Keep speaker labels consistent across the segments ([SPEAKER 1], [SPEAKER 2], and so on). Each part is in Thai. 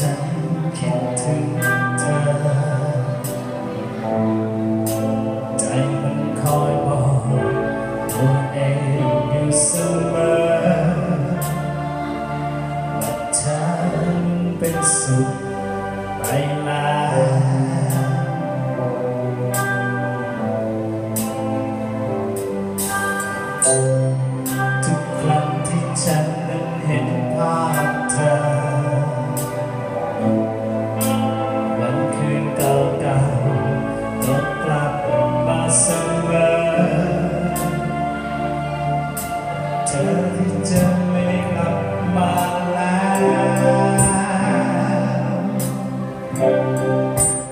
[SPEAKER 1] ฉันคิดถึงเธอใจมันคอยบอกตัวเองอยู่เสมอว่าฉันเป็นสุขไปแล้วทุกครั้งที่ฉันนั้นเห็นภาพเธอวันคืนเก่าๆก็กลับมาเสมอเธอที่จะไม่กลับมาแล้ว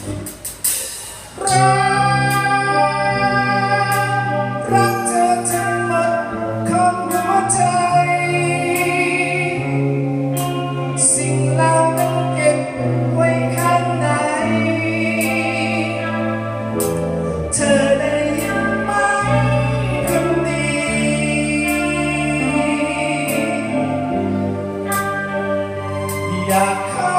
[SPEAKER 1] รักเธอทั้งหมดของหัวใจสิ่งเหล่านั้นเก็บไว้ข้างในเธอได้ยินไหมคนดีอยากขอ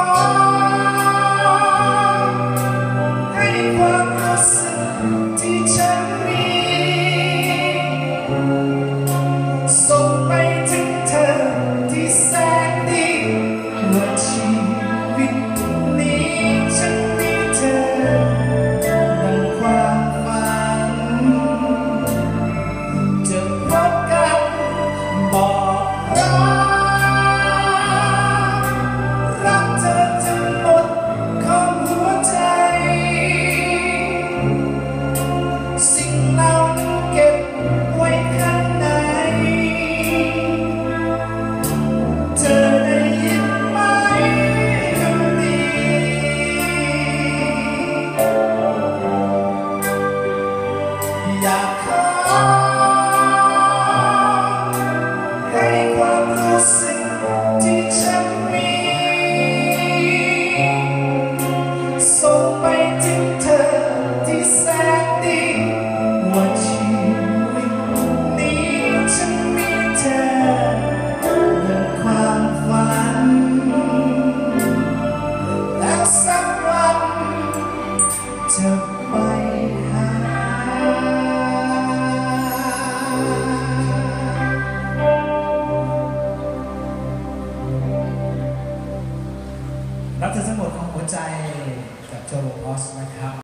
[SPEAKER 1] ให้ความรู้สึกที่ฉันมีส่งไปถึงเธอที่แสนดีว่าชีวิตนี้ฉันมีเธอดังความฝันจะพบกันบอกรักเธอทั้งหมดของหัวใจสิ่งเหล่านั้นเก็บไว้ข้างในเธอได้ยินไหมคำนี้อยากขอให้ความรู้สึกที่ฉันมีส่งไปถึงเธอที่แสนดีว่าชีวิตนี้ฉันมีเธอดังความฝันและสักวันจะไปหารักเธอทั้งหมดของหัวใจกับโจโรออสนะครับ